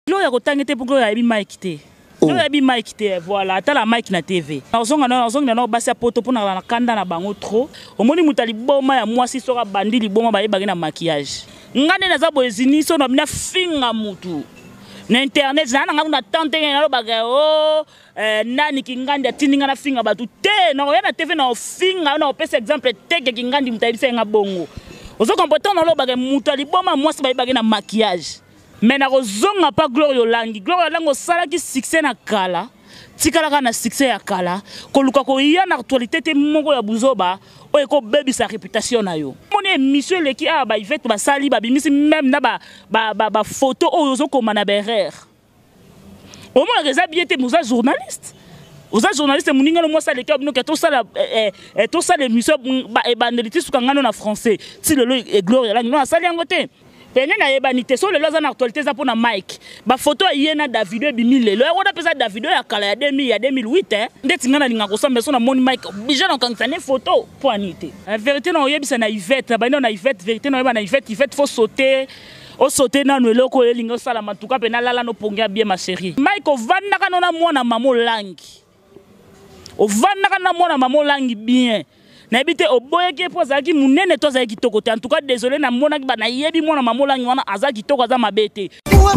Gloria kotangete pour Gloria ebi Mike te. Gloria ebi Mike te voilà, ata la Mike na TV. Nazonga na basi poto pour na kanda na bango trop. Omoni mutali boma ya mwasi soka bandi liboma ba yebaki na maquillage. Ngane na za boezini so na finga mutu. Na internet na nga na tante na lo baga nani kingandi atindinga na finga batu te na ya na TV na finga na opesa exemple teke kingandi mutayisa nga bongo. Ozo comporter na lo baga mutu liboma mwasi ba yebaki na maquillage. Mais na kozonga pa Gloria Langi. Gloria Langi osala ki succès na kala. Tikala na succès ya kala. Koluka ko ya na actualité te moko ya buzoba. O eko baby sa réputation na yo. Moni émission leki a ba Yvette ba sali ba bimisi même na ba photo o yozo ko mana berrer. Au moins reza bien te muza journaliste. Oza journaliste muninga no mosa leki obino ke to sala émission ba ebandeliti sukangano na français. Ti lelo e Gloria Langi no sali ngote. Pene na yebanité so le loza na actualité za pona Mike ba photo yena Davido bimile lo ya pesa Davido ya kala ya 2000 ya 2008 ndeti ngana linga kosamba so na moni Mike bija na kangsane photo po anité la vérité na oyebisa na Yvette ba na Yvette vérité na yeba na Yvette faut sauter o sauter na no eloko elinga sala matuka pe na lala no pongia bien ma chérie Mike ovanda kana na mwana mamo Langi ovanda kana mwana mamo Langi bien na ebite oboyeke po zaki munene to zaki kitoko te en tout cas désolé na mona ki ba na yebi mona mamola ngwana azaki kitoko za mabete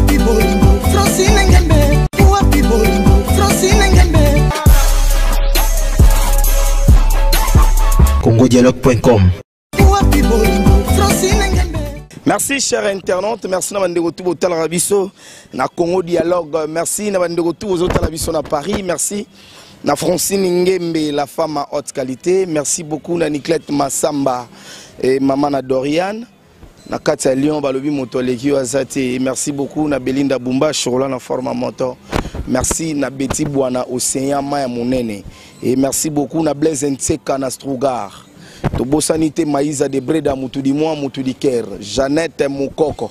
congodialogue.com. Merci chers internautes, merci na bande retour au Talarabiso na Congo Dialogue, merci na bande retour aux Talarabiso na Paris, merci na Francine Ngembe, la femme à haute qualité. Merci beaucoup na Nicolette Massamba et maman na Dorian. Na Katia Lyon, Balobi Motoleki Azate. Merci beaucoup na Belinda Bumba, Chorola na forma moto. Merci na Betty Bouana Océan Maya Monene. Et merci beaucoup na Blaise Ntseka na Strugar. Tobo Sanité Maïsa de Breda Moutoudi Moua Moutoudi Ker. Jeannette Moukoko.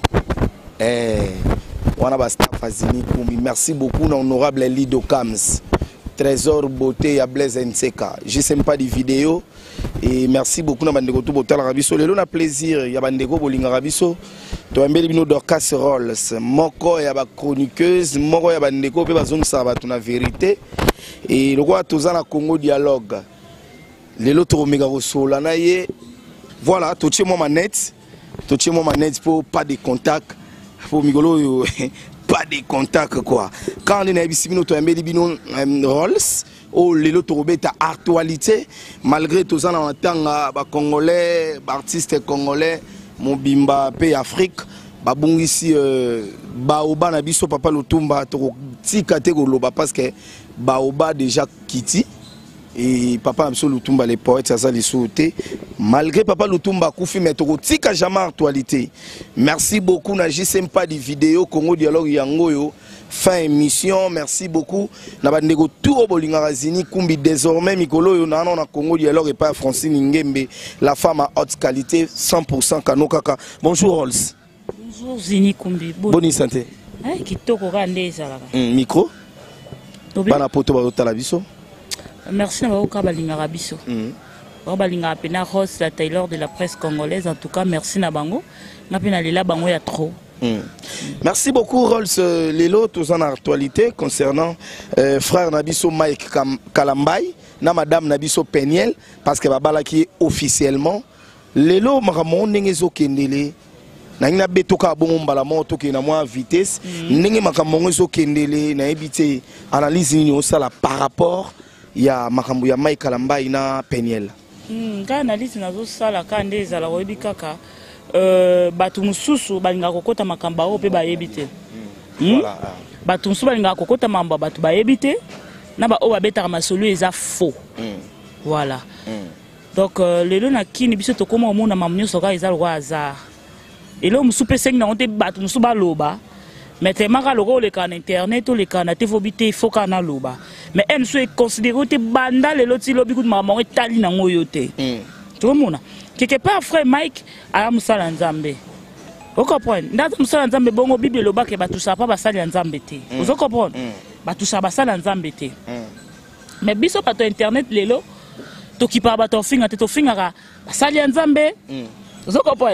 Wana Basta Fazini Koumi. Merci beaucoup na honorable Lido Kams. Trésor beauté à Blaise Ntseka. Je sais pas des vidéos et merci beaucoup na bandeko tout botal rabiso lelo na plaisir ya bandeko bolinga rabiso to ambeli bino Dorcas Rolls moko ya ba chroniqueuse moko ya bandeko pe bazongisa ba tuna vérité et le roi toza na Congo Dialogue lelo to mega rosola na ye voilà to tche moi manette pour pas de contact pour migolo pas de contact quoi. Quand on est bisibino to ambeli bino Rolls oh lelo to beta actualité malgré tout ça on entend ba congolais ba artistes congolais mobimba pe Afrique ba bongisi baoba na biso papa Lutumba to tika te koloba parce que baoba déjà kiti et papa Amso Lutumba les poètes ça les sauté malgré papa Lutumba koufi mais to tika jamais actualité. Merci beaucoup na j'aime pas des vidéos Congo Dialogue yangoyo fin émission. Merci beaucoup na bandeko tout bolinga razini kumbi désormais mikolo yo na Congo Dialogue et pas Francine Ngembe la femme à haute qualité 100% kanokaka. Bonjour Rolls. Bonjour Zini Kumbi. Bonne santé. Kitoko rande ça là. Micro. Bana poto ba tala biso. Merci na ba balinga rabiso. Balinga pena Ross la Taylor de la presse congolaise en tout cas merci na bango. Na pena lela bango ya trop. Merci beaucoup Rolls Lelo tous en actualité concernant frère Nabiso Mike Kalambay na madame Nabiso Peniel parce que babala qui est officiellement Lelo makamon nengezo kendele na ngina betoka bongo mbala moto ke na moi vitesse ndenge makamon ngezo kendele na ebité analyse ni osala par rapport ya makambo ya Mike Kalambay na Peniel ka analyse nazo sala ka ndeza la webi kaka batu mususu balinga kokota makamba o pe bayebite voilà batu mususu balinga kokota mamba batu bayebite na ba o babeta masolo eza faux voilà donc lelo na kini biso to koma omona mamnyo soka eza lo hasard elo musu pe seng na onte batu musu baloba mais tellement ka loko le kan internet o le kan te fobite faut kana loba mais en so considéré te banda lelo ti lobi ku maman etali na ngoyo te tout le monde quelque part frère Mike a musala nzambe vous comprenez ndaza musala nzambe bongo bible loba ke batusa pa basali nzambe te vous comprenez batusa basala nzambe te mais biso pato internet lelo to kipa bato finga te to finga basali nzambe Vous comprenez?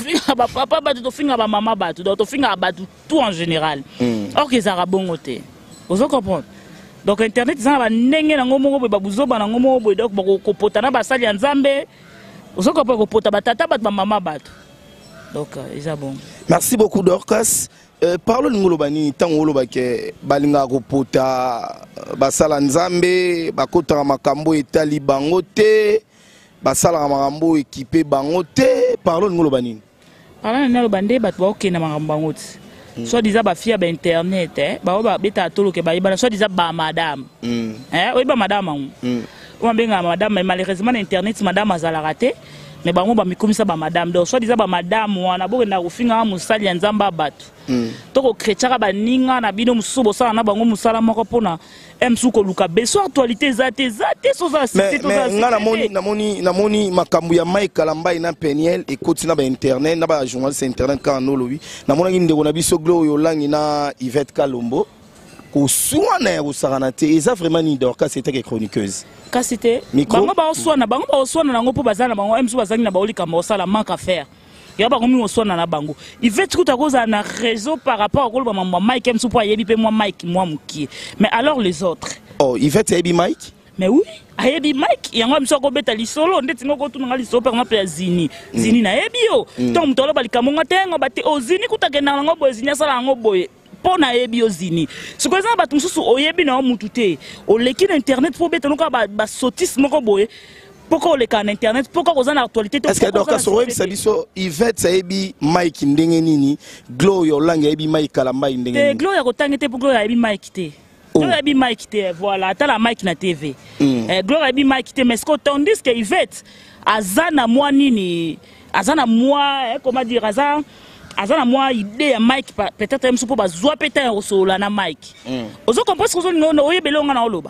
Papa batu to finga ba maman batu, to finga batu tout en général. Or que ça bon côté. Vous comprenez? Donc internet ça va ndenge na ngomo ba buzoba na ngomo bo donc ko potana ba sali nzambe. Vous comprenez ko pota batata bat ba maman batu. Donc ça bon. Merci beaucoup Dorcas. Parlons de ngolobani tango lobake balinga ko pota basala nzambe bakota makambo etali bangote. Basala makambo équipé bangote. Parlons de ngolobani. Parlons de ngolobande bat ba okena makambo bangote. Soit disant ba fia ba internet ba beta tolo ke ba ibana soit disant ba madame. Oui ba madame. On benga madame mais malheureusement internet madame azala raté. Mais bango ba mikomisa ba madame donc soit disant ba madame wana bo na kofinga musali ya nzamba batu to ko chrétien ba ninga na bino musubo sala na bango musala moko pona emsuko luka beso actualité zate so za cité to za mais namoni makambu ya Mike Kalamba ina Peniel et kotina ba internet na ba journaliste internet ka no lobi namona nginde na biso Glo Yolangi na Yvette Kalombo ko suana ya usarana te eza vraiment ni Dorcas c'était que chroniqueuse kasite bango ba oswana nango po bazana bango emsu bazangi na baolika mosala manque à faire ya bango mi oswana na bango il veut tout à cause na réseau par rapport au maman Mike emsu po ayebi pe moi Mike moi muki mais alors les autres oh il veut ayebi Mike mais oui ayebi Mike yango emsu ko beta lisolo ndeti ngoko tunanga lisolo par exemple ya zini na yebi yo to mutolo balika monga tengo bate o zini kutakena ngo boy zini sala ngo boy pona yebi ozini ce que ça batu mususu oyebi na mutu te o leki na internet pour beta noka ba sotis moko boye pourquoi le kan internet pourquoi kozana actualité est-ce que donc so web sabiso Yvette sayebi Mike ndenge nini Glo Yolangi yebi Mike Kalamba ndenge nini Glo ya kotangete pour Glo yebi Mike te Glo yebi Mike te voilà ata la Mike na TV Glo yebi Mike te mais ce que tandis que Yvette azana moi nini azana moi comment dire azana moi idée ya Mike peut-être même pour bazwa peut-être osola na Mike ozo comprendre ce que no oyebele nga na oloba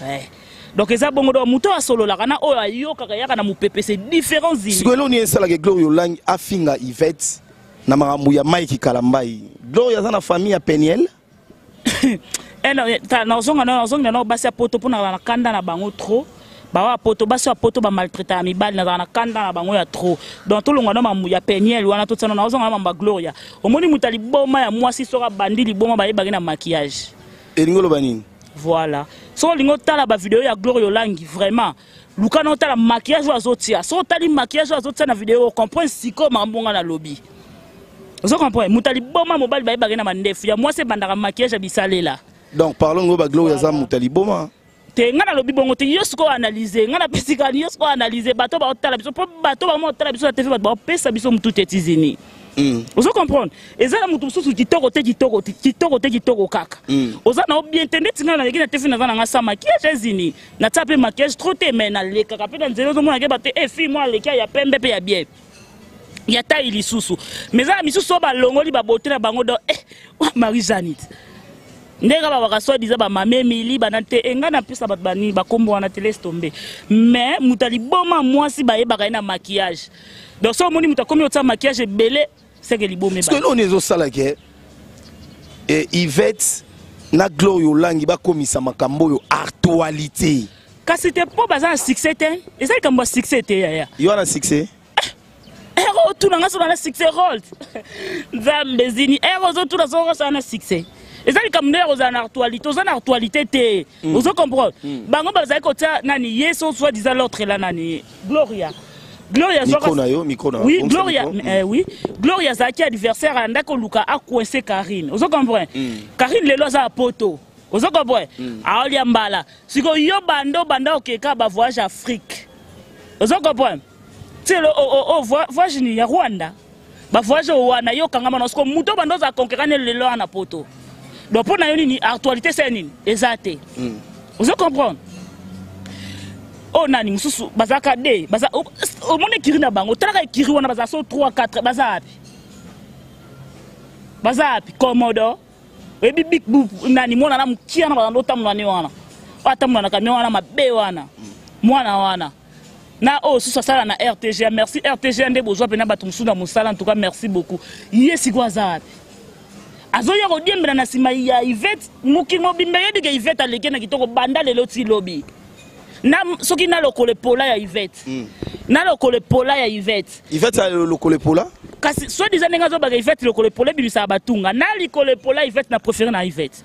donc eza bongo do muto asolola kana oyo ayoka yaka na mupepe c'est différents zini sikoelo ni esala ke Glo Yolangi afinga Yvette na makambu ya Mike Kalamba Glo ya na famille ya Peniel non na ozonga no basi poto pona na kanda na bango trop ba poto basi poto ba maltraiter mibali na kanda na bango ya trop donc tout longa no ya Peniel wana to tsana na ozonga na Gloria omoni mutali boma ya mwasi soka bandili boma ba yebagi na maquillage elingolo banini voilà so lingo tala ba vidéo ya Glo Yolangi vraiment luka no tala maquillage wa zotia so tali maquillage wa zotia na vidéo comprendre siko mambonga na lobby vous comprenez mutali boma mobile ba yebagi na mandefu ya mwasi bandaka maquillage bisalela donc parlons ngo ba Glo ya za mutali boma ngana lobi bongo te yosko analyser ngana pesika yosko analyser bato ba otala biso po bato ba mo otala biso na TV bato ba pesa biso mutu tetizini vous comprendre ezala mutu mususu kitoko kaka oza na bien entendre tinga na yeki na TV na zana ngasa maquillage zini na tape maquillage trop te mais na leka kapena nzelo zo mona ke bate fi moi leka ya pembe pe ya bien ya taille lisusu mais za misusu ba longoli ba bote na bango do Marie Janit ndega ba bakaso diza ba mame mili banate enga na pesa bat bani ba kombo wana télé tomber mais mutali boma mwasi ba yebaka na maquillage donc so moni mutakomi otsa maquillage belé c'est que libomé ba parce que on ezo sala ke et Yvette na Glo Yolangi ba komisa makambo yo actualité kasi te po baza succès te ezali kambo succès te ya yo na succès ero tu na ngaso na succès rôle nzambe zini ero zo tu na zo na succès ezali comme aux actualité te vous comprenez bango bazali kotia nani yeso soit disant l'autre là nani Gloria oui Gloria oui Gloria zaki adversaire andako luka a coincé Karine vous comprenez Karine lelo za poto vous comprenez aolia mbala siko yo bando okeka ba voyage Afrique vous comprenez c'est le voyage ni ya Rwanda ba voyage wana yo kangama nosko muto bando za conquérir lelo na poto donc pour na ni actualité c'est nini ezate vous comprenez oh nani mususu bazaka de baza o mone kiri na bango talaka kiri wana baza so 3 4 baza api komodo ebi big nani mona na mkia na bazando tamna ni wana atamna na kamio wana mabe wana mwana wana na oh sous sala na RTG merci RTG ndé bozwa pena batumsu na musala en tout cas merci beaucoup yesi kwa zapi azoya kodiembela na sima ya Yvette muki mobimbe yebi ke Yvette aleke na kitoko banda lelo ti lobby na soki na lokole pola ya Yvette na lokole pola ya Yvette a lokole pola kasi soit disant nga zo ba Yvette lokole pola bibisa batunga na lokole pola Yvette na préféré na Yvette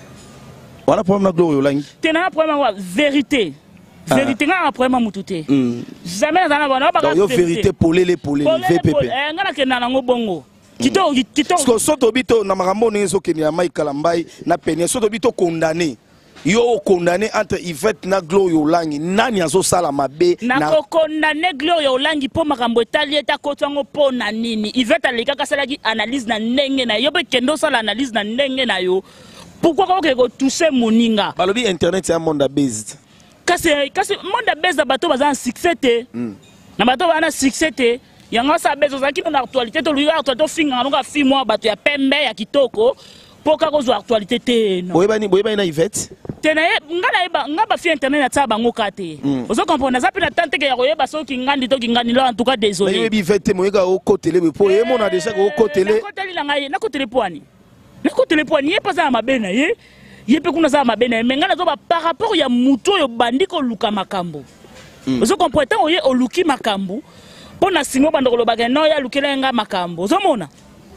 wana problème na Gloire Yolangi te na problème wa vérité vérité nga problème mutute jamais na bana ba yo vérité polele VPP nga na kena nango bongo kito parce soto bito na makambo nezo kenya Mike Kalambai na penia soto bito condamné yo condamné entre Yvette na Gloire Yolangi nani azo sala mabe na ko condamné Gloire Yolangi po makambo etali eta kotango po na nini Yvette aleka kasalaki analyse na ndenge na yo pe kendo sala analyse na ndenge na yo pourquoi ko toucher moninga balobi internet c'est un monde based kasi monde based bato baza en succès te na bato bana succès te yanga sa bezo zaki na actualité to luya to finga nga fi moi bato ya pembe ya kitoko poka ko zo actualité te non boyeba na Yvette tena nga ba fi internet na tsa bango kate ozo comprendre za pe na tante ke ya koyeba so kingandi to kingandi lo en tout cas désolé mais Yvette moyeka o kotele po ye mona déjà ko kotele na kotele poani na kotele poani ye pasa mabena ye pe kuna za mabena mais nga na zo ba par rapport ya muto yo bandi ko luka makambo ozo comprendre tant oye oluki makambo pona singo bando ko lobaka no ya lukela nga makambo ozo mona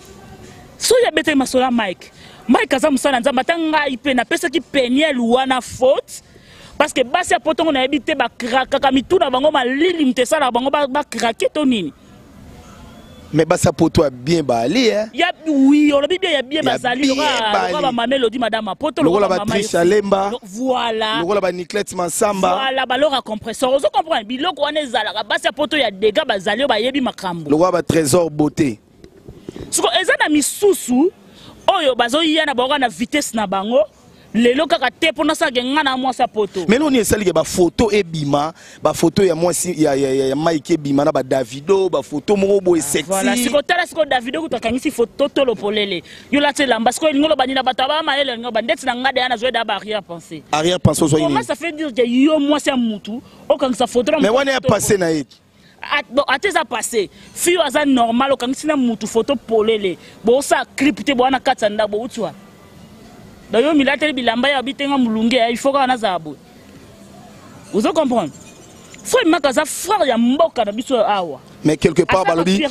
so ya bete masola Mike aza musala nzamba tanga ipe na pesa ki peniel wana faute parce que basi ya potongo na ebite ba kraka mituna bango malili mtesala bango ba krake to nini mais basa poto a bien bali hein ya oui on a bien basali loka ba Mamelodi madame poto loka ba Trisha Lemba voilà loka ba Niclette Mansamba voilà ba lora compresseur ozo comprendre biloko wana ezala basi ya poto ya dega bazali ba yebi makambo loka ba Trésor Beauté siko eza na misusu oyo bazoya na bango na vitesse na bango lelo kaka te pona sa genga na mwasa poto mais non esali ke ba photo ebima ba photo ya mwasi ya Mike ebima na ba Davido ba photo moko boy sexy voilà siko tala siko Davido kutakangisi photo to lo polele yo la tela parce que ngolo bani na bataba ma ele ngo bandeti na ngade ana zoeda ba arrière pensée zo comment ça fait dire que yo mwasi ya mutu okangisa photo mais wana ya passé na ye bon ateza passé fio aza normal okangisi na mutu photo polele bo sa clip te bo na katanda bo utwa d'ailleurs milataire bilamba ya bitenga mulunge il faut qu'on a zabo vous comprenez faut makaza frère ya mboka na biso awa mais quelque part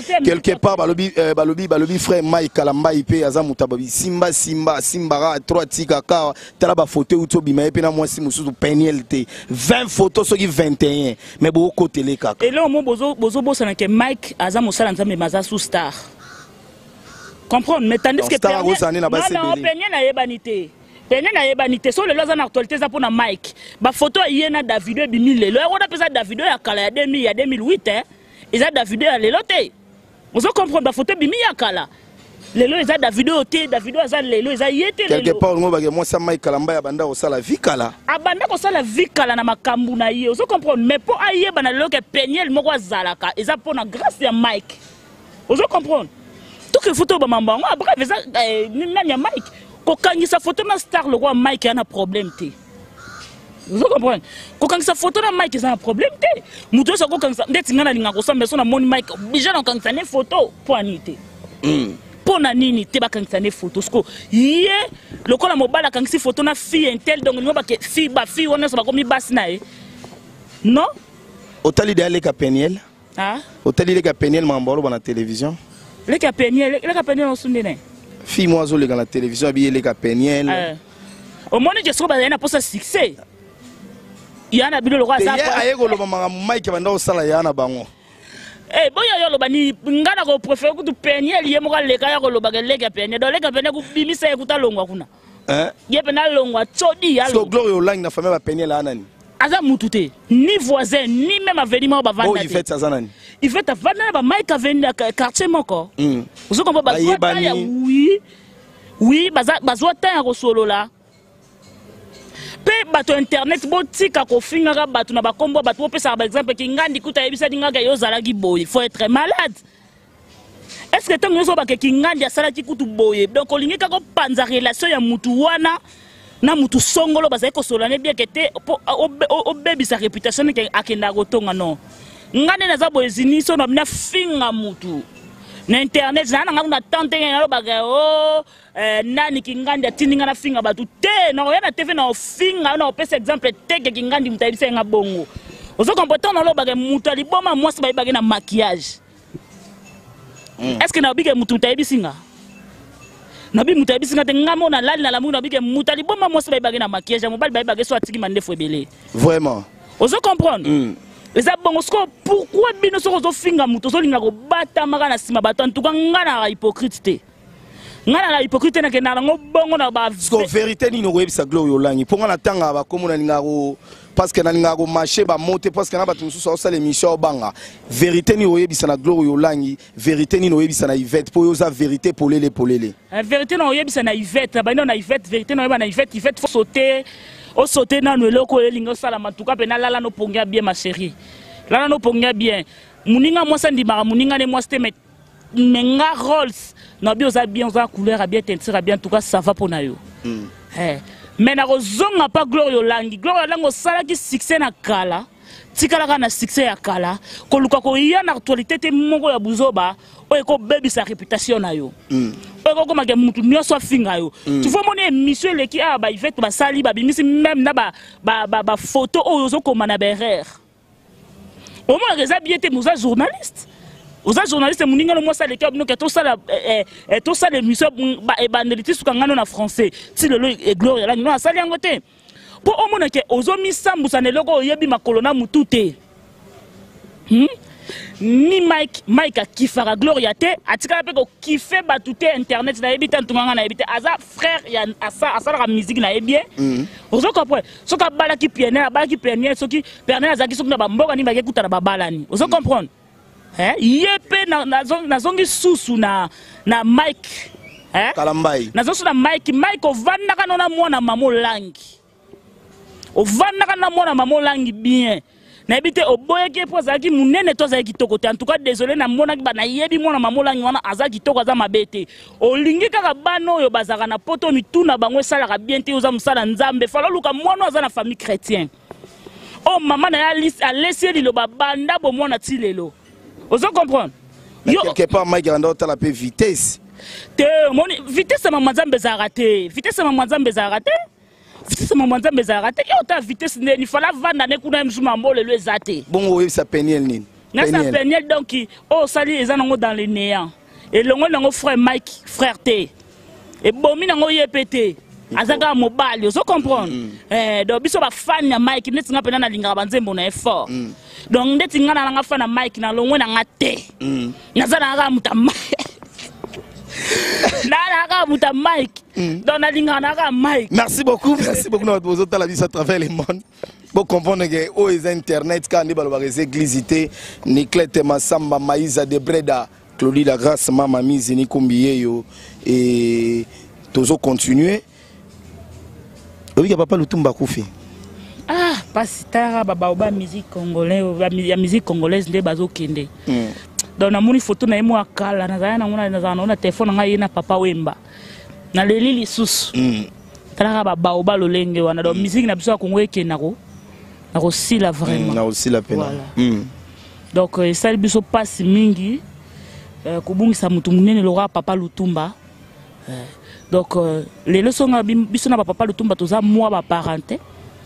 balobi frère Mike Kalambai pe aza mutababi simbara 3 tikaka tala ba photo uto bima pe na mwasi mususu penalité 20 photos soki 21 mais bo côté les kaka et là mo bozo bossa que Mike aza mosala nzambe maza sous star comprendre mais tandis que Peña na yebanité Peña na yebanité so le loza na actualité za pour na Mike ba photo yena Davido bimi lelo on appelle ça Davido ya kala ya 2000 ya 2008 hein eza Davido ya lelo te vous comprendre ba photo bimi ya kala lelo eza Davido te Davido za lelo eza yete lelo quelque part ngo ba ke moi ça Mike Kalamba ya banda ko sala vikala abanda ko sala vikala na makambu na ye vous comprendre mais pour ayeba na lelo ke Peña moko azalaka eza pour na grâce ya Mike vous comprendre tout que photo ba mambango après eza nanya Mike ko kangisa photo na star le roi Mike a un problème te vous comprenez ko kangisa photo na Mike a un problème te muto so ko kangisa ndeti ngana linga ko sambe so na moni Mike déjà na kangisa ne photo pour anité pona nini te ba kangisa ne photo sko ye lokola mobala kangisi photo na fille intel donc ngo ba ke fille wana so ba komi basi na e non otali de ale ka Peniel ah otali le ka Peniel mambolo na télévision le ka Peniel on sunde ne fille moi zo le dans la télévision habillé le ka Peniel au monde je soba na pour ça succès yana bilo lokwa za pa ayeko lo mama Mike banda osala yana bango boya yo lo bani ngana ko préfère ku tu Peniel ye mo ka le ka ya ko lo bagele ka Peniel do le ka Peniel ku bimisa ku ta longwa kuna ye pe na longwa tsodi ya so Gloire Yolangi na famille ba Peniel anani aza mutute ni voisin ni même aveniment ba vanda il fait ça nani il fait vanda ba Mike avenir quartier moko vous comprenez ba oui bazwa ta ya ko solo la pe bato internet botika ko finga bato na bakombo bato pesa par exemple ki ngandi kuta yebisa dinga yo zalaki boy il faut être malade est-ce que tant yoso ba ke ki ngandi asala ki kutu boy donc olingi ka ko panza relation ya mutu wana na mutu songolo bazai ko solane bien que te o baby sa réputation ke akenda gotonga non ngane na za boyezini so na finga mutu na internet na nga na tante ngalo baga o nani kingandi atindinga na finga batu te na ya na TV na finga na opesa exemple teke kingandi mutayisa nga bongo ozo comportant na lo baga mutali boma mwasi ba baga na maquillage est-ce que na bige mututayibi singa na bi mutayibi singa te ngamo na lali na lamu na bige mutali boma mwasi ba baga na maquillage mobile ba baga so atiki mandefo ebele vraiment ozo comprendre eza bongo siko pourquoi bino soko zo finga muto zo linga ko bata maka na sima bato en tout cas ngana la hypocrite te ngana la hypocrite na kena ngo bongo na ba siko vérité ni no webisa glory olangi ponga na tanga ba komona linga ko parce que na linga ko marché ba monter parce que na bato mususu osala émission banga vérité ni webisa na glory olangi vérité ni no webisa na Yvette po yoza vérité polele vérité no webisa na Yvette ba na Yvette vérité no weba na Yvette faut sauter au sauter na no loko elinga sala matuka pe na lala no pongia bien ma chérie lala no pongia bien muninga mwasa ndimaka muninga ne mwasta mais menga rolls na bio za bien za couleur bien teinture bien en tout cas ça va pour na yo mais na rozonga pas glory olangi sala ki succès na kala tikala na succès ya kala ko luka ko ya na actualité te moko ya buzoba o ko baby sa réputation na yo o ko ma mutu nyoso afinga yo tu vois mon émission le ki ba Yvette ba sali ba bimisi même na ba photo o zo ko mana berrer au moins les habillés musa journaliste oza journaliste muninga no mosa le ki abino ke to sala émission ba ebandeliti suka ngano na français ti lelo e gloire la no asali yango te po omona ke ozo misambusa ne loko oyebi makolo na mutu te ni Mike kifara Gloria te atika pe ko kife batute internet na ebita ntunganga na ebita aza frère ya asa la musique na ebie ozo comprendre soka bala ki pianel soki pernel azaki soki na bamboka ni bake kuta na babalani ozo comprendre yepe na zongi susu na Mike kalambai na zongi na Mike ovanda kana na mwana mamo langi ovanda kana mwana mamo langi bien na ebite oboyeke po azaki munene to azaki kitoko te en tout cas désolé na mona ki bana yebi mwana mamolangi wana azaki kitoko aza mabete olingi kaka bano oyo bazaka na poto mituna bango esalaka bien te oza musala nzambe fala luka mwana aza na famille chrétien oh mama na ya alesi liloba banda bo mwana ti lelo ozo comprendre yo quelque part Mike anda otala pe vitesse te moni vitesse mama nzambe za raté vitesse mama nzambe za raté vitesse mama nzambe za raté yo ta vitesse ne ni fala vanda ne kuna mzuma mbole le zate bon oui ça peniel nini na ça peniel donc oh sali ezanango dans le néant et longo nango frère Mike frère T et bomi nango yepete azaka mobile ozo comprendre donc biso ba fan ya Mike neti nga pena na linga banzembo na effort donc ndeti nga na nga fan na Mike na longo na nga te nazana nga muta Mike dans la ligne Mike. Merci beaucoup notre bozo la vie à travers le monde. Pour comprendre que au internet quand on va les églises Niclette Massamba Maïsa de Breda Claudie la grâce mama mise ni combien et toujours continuer. Oui papa Lutumba Koufi. Ah pas sitara baba oba musique congolaise ya musique congolaise nde bazo kende. Donc na moni photo na yemo akala na téléphone nga yena papa Wemba na leli lisusu talaka baba oba lolenge wana donc musique na biso Congo ekenako na ko sila vraiment na aussi la peine donc ça biso passe mingi kubungisa mutu munene lora papa Lutumba donc les leçons biso na papa Lutumba toza moi ba parenté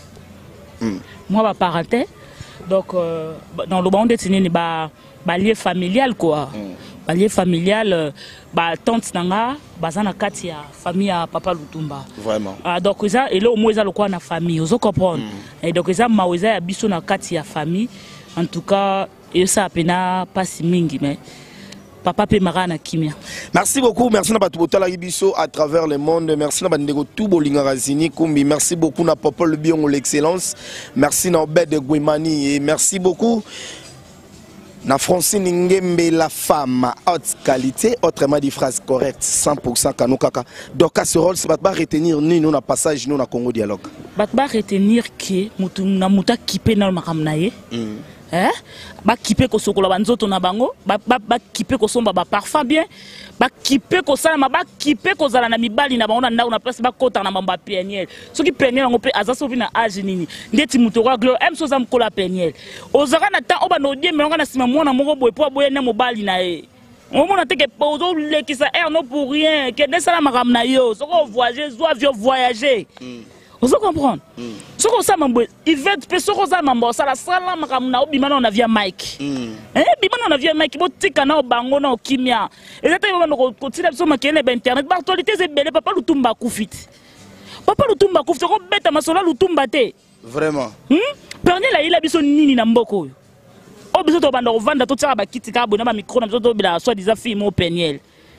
donc dans le monde de ba lié familial quoi lié familial tante nanga bazana kati ya famille ya papa Lutumba vraiment donc ça et là au moins ça le quoi na famille vous comprendre et donc ça maweza ya biso na kati ya famille en tout cas et ça pena pas si mingi mais papa pe marana kimia. Merci beaucoup, merci na batubotala biso à travers le monde, merci na bandeko tout bolinga razini kumbi, merci beaucoup na papa le bion l'excellence, merci na Obed de Guimani et merci beaucoup na Francine Ngembe la femme haute qualité, autrement dit phrase correcte 100% kanokaka. Donc à ce rôle c'est pas retenir ni nous na passage nous na Congo dialogue. Ba retenir que mutu na muta kipe na makamnaye. Ba kipe ko sokola banzoto na bango ba kipe ko somba ba parfum bien ba kipe ko sala ma ba kipe ko zala na mibali na bango na ndako na place ba kota na mamba peniel soki peniel ngo pe azaso vina age nini ndeti muto kwa gloire m soza mkola peniel ozaka na temps oba no die melonga na sima mwana moko boye po boye na mobali na e Au moment où pozo qui ça air non pour rien, que des ça maram na yo, so ko voyager, zo avion voyager. Vous comprenez? Ce qu'on ça mambo, il veut personne qu'on ça mambo, ça la sala maram na obimana on avia Mike. Bimana on avia Mike, bo tika na bango na kimia. Et ça tellement ko continue so makene ba internet, ba actualité c'est belé papa lutumba kufit. Papa lutumba kufit ko beta masola lutumba te. Vraiment. Pernel la il a biso nini na mboko. O biso to banda vanda to tsaka ba kitika abona ba micro na biso to bila soit des films au Peniel.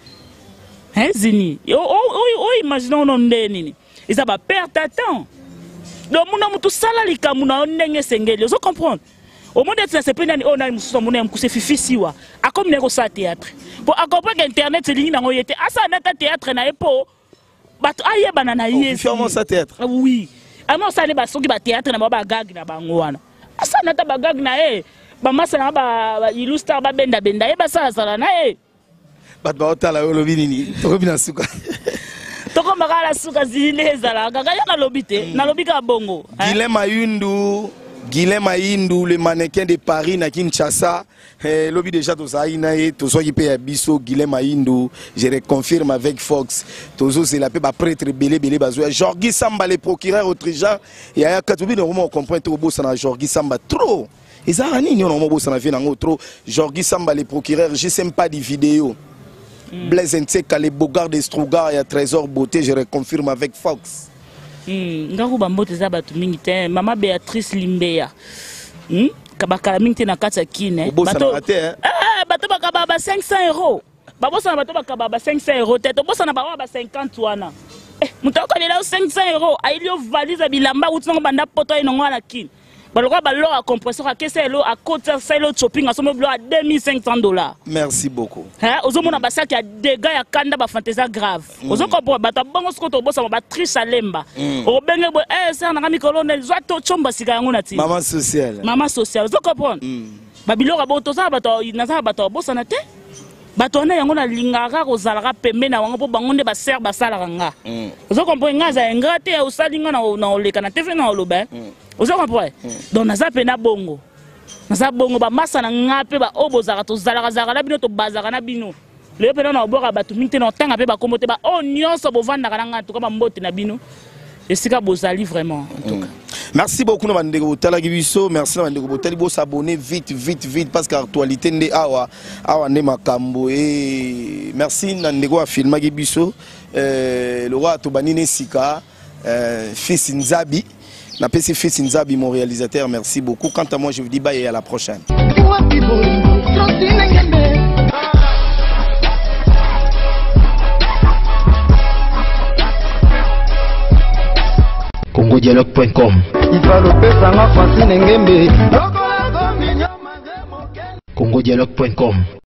Zini. Imaginons non nini. Et ça va perdre ta temps. Donc mon tout sala likamu na ndenge sengeli. Vous comprenez? Au monde de c'est peine on a mususu mon em kuse fifi siwa. A comme nego sa théâtre. Pour accompagner internet c'est ligne na ngoyete. Asa na théâtre na epo. Bat aye banana yé. Comment ça théâtre? Oui. Amo sa ne ba soki ba théâtre na ba gag na bango wana. Asa na ta ba gag na ba masa na ba illustre ba benda e ba sala na Bat ba otala yo lobi nini. To bina suka. Toko makala suka zineza la kaka ya na lobite na lobika bongo. Guilhem Mayindou, le mannequin de Paris na Kinshasa. Lobby déjà to saina et to so qui paye biso Guilhem Mayindou, je reconfirme avec Fox. Tozo c'est la paix ba prêtre belé bazo. Jorgi Samba le procureur autrichien. Il y a katubi normalement on comprend trop beau ça na Jorgi Samba trop. Et ça rani non normalement beau ça na vie nango trop. Jorgi Samba le procureur, je sais pas des vidéos. Blaise Nseka les bogards de Strugar et à Trésor Beauté, je reconfirme avec Fox. Ngaku bambote za batu mingi te mama Béatrice Limbeya kabaka mingi te na kati ya kine bato bakaba ba 500 €. Babosa bato bakaba ba 500 € te to bosa na ba 50 wana mutoko lela 500 € ailio valise bilamba utina banda poto ino ngwana kine baloko balo a compresseur a kese lo a côté selo shopping a somme blo à $2,500. Merci beaucoup. Ozomona basaki ya dégâts ya kanda ba fantaisie grave. Ozokopro bata bongo skoto bosa ba triche alemba. Obenge bo ça na kami colonel zwa to chomba sika yango na ti. Maman sociale. Maman sociale. Ozokopro. Babilora bo to za bato naza bato bosa na te. Bato na yango na lingaka kozalaka pembe na wango po bango nde ba ser basala nga. Ozokopro ngaza ingrate osalinga na oleka na TV na oloba. Vous comprenez? Donc naza pena bongo. Naza bongo ba masa na ngape ba obozaka to zalaka bino to bazaka na bino. Le pena na oboka batu minte na tanga pe ba komote ba nyonso bovanda kana ngatu kama mbote na bino. Esika bozali vraiment en tout cas. Merci beaucoup na bandeko botala kibiso, merci na bandeko botali bo s'abonner vite parce que actualité nde awa ne makambo et merci na ndeko a filma kibiso le roi to banine sika fils Nzabi. La PC Fils Nzabi, mon réalisateur, merci beaucoup. Quant à moi, je vous dis bye et à la prochaine. congodialogue.com congodialogue.com